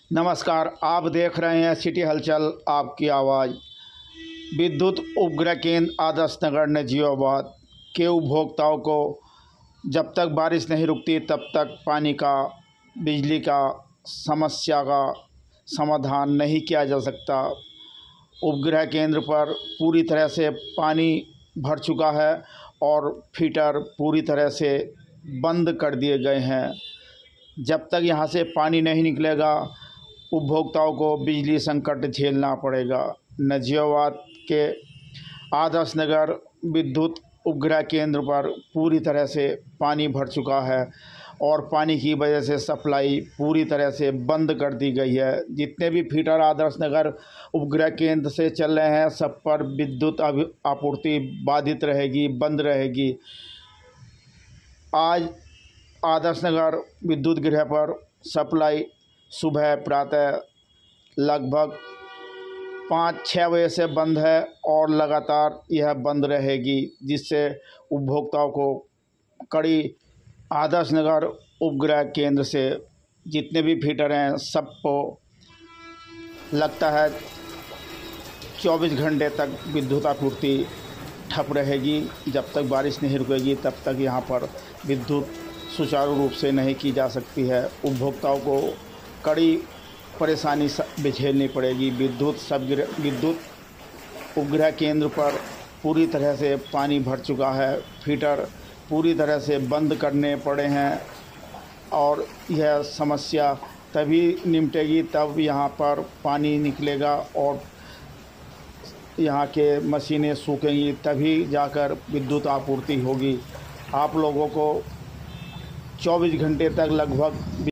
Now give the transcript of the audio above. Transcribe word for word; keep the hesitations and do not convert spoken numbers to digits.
नमस्कार, आप देख रहे हैं सिटी हलचल आपकी आवाज़। विद्युत उपग्रह केंद्र आदर्श नगर नजीबाबाद के उपभोक्ताओं को जब तक बारिश नहीं रुकती तब तक पानी का, बिजली का समस्या का समाधान नहीं किया जा सकता। उपग्रह केंद्र पर पूरी तरह से पानी भर चुका है और फीटर पूरी तरह से बंद कर दिए गए हैं। जब तक यहां से पानी नहीं निकलेगा उपभोक्ताओं को बिजली संकट झेलना पड़ेगा। नजीबाबाद के आदर्श नगर विद्युत उपग्रह केंद्र पर पूरी तरह से पानी भर चुका है और पानी की वजह से सप्लाई पूरी तरह से बंद कर दी गई है। जितने भी फीटर आदर्श नगर उपग्रह केंद्र से चल रहे हैं सब पर विद्युत आपूर्ति बाधित रहेगी, बंद रहेगी। आज आदर्श नगर विद्युत गृह पर सप्लाई सुबह प्रातः लगभग पाँच छः बजे से बंद है और लगातार यह बंद रहेगी, जिससे उपभोक्ताओं को कड़ी आदर्श नगर उपग्रह केंद्र से जितने भी फीटर हैं सबको लगता है चौबीस घंटे तक विद्युत आपूर्ति ठप रहेगी। जब तक बारिश नहीं रुकेगी तब तक यहाँ पर विद्युत सुचारू रूप से नहीं की जा सकती है। उपभोक्ताओं को कड़ी परेशानी झेलनी पड़ेगी। विद्युत सब विद्युत उपग्रह केंद्र पर पूरी तरह से पानी भर चुका है, फीटर पूरी तरह से बंद करने पड़े हैं और यह समस्या तभी निपटेगी तब यहाँ पर पानी निकलेगा और यहाँ के मशीनें सूखेंगी, तभी जाकर विद्युत आपूर्ति होगी। आप लोगों को चौबीस घंटे तक लगभग